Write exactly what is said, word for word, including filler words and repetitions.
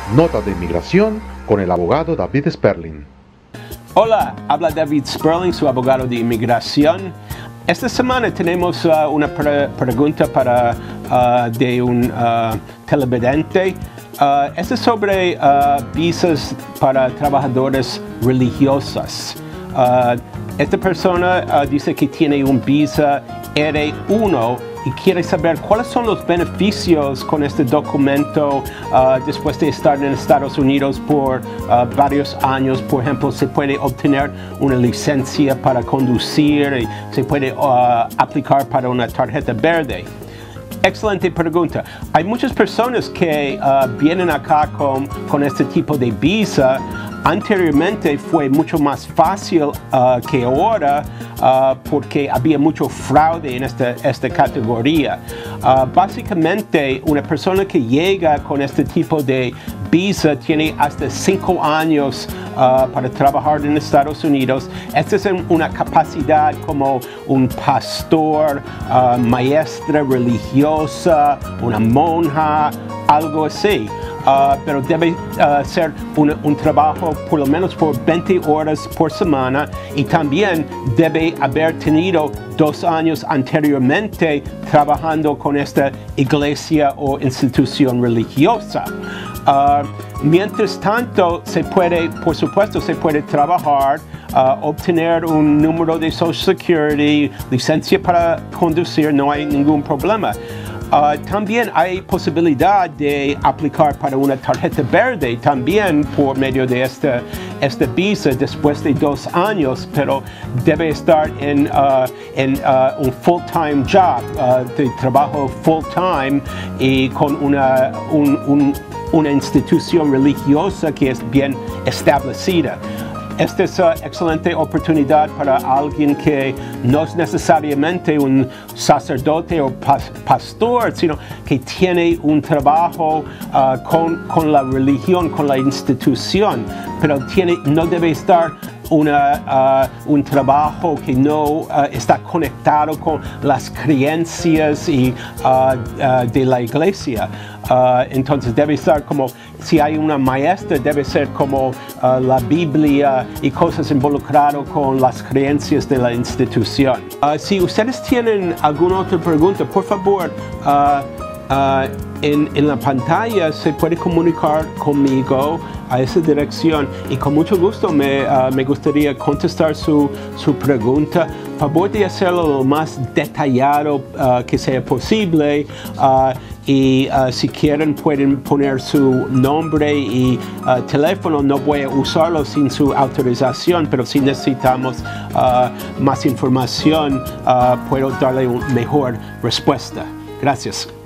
Nota de inmigración con el abogado David Sperling. Hola, habla David Sperling, su abogado de inmigración. Esta semana tenemos uh, una pre pregunta para, uh, de un uh, televidente. Uh, Esta es sobre uh, visas para trabajadores religiosos. Uh, esta persona uh, dice que tiene un visa R uno y quiere saber cuáles son los beneficios con este documento uh, después de estar en Estados Unidos por uh, varios años. Por ejemplo, se puede obtener una licencia para conducir y se puede uh, aplicar para una tarjeta verde. Excelente pregunta. Hay muchas personas que uh, vienen acá con, con este tipo de visa. Anteriormente fue mucho más fácil uh, que ahora uh, porque había mucho fraude en esta, esta categoría. Uh, básicamente, una persona que llega con este tipo de visa tiene hasta cinco años uh, para trabajar en Estados Unidos. Esta es una capacidad como un pastor, uh, maestra religiosa, una monja, algo así. Uh, pero debe uh, ser un, un trabajo por lo menos por veinte horas por semana y también debe haber tenido dos años anteriormente trabajando con esta iglesia o institución religiosa. Uh, mientras tanto, se puede, por supuesto, se puede trabajar, uh, obtener un número de Social Security, licencia para conducir, no hay ningún problema. Uh, también hay posibilidad de aplicar para una tarjeta verde también por medio de esta, esta visa después de dos años, pero debe estar en, uh, en uh, un full-time job, uh, de trabajo full-time y con una, un, un, una institución religiosa que es bien establecida. Esta es una excelente oportunidad para alguien que no es necesariamente un sacerdote o pas pastor, sino que tiene un trabajo uh, con, con la religión, con la institución, pero tiene, no debe estar Una, uh, un trabajo que no uh, está conectado con las creencias y, uh, uh, de la iglesia. Uh, entonces debe estar como, si hay una maestra, debe ser como uh, la Biblia y cosas involucradas con las creencias de la institución. Uh, si ustedes tienen alguna otra pregunta, por favor, uh, uh, en, en la pantalla se puede comunicar conmigo a esa dirección y con mucho gusto me, uh, me gustaría contestar su, su pregunta. Favor de hacerlo lo más detallado uh, que sea posible uh, y uh, si quieren pueden poner su nombre y uh, teléfono. No voy a usarlo sin su autorización, pero si necesitamos uh, más información uh, puedo darle una mejor respuesta. Gracias.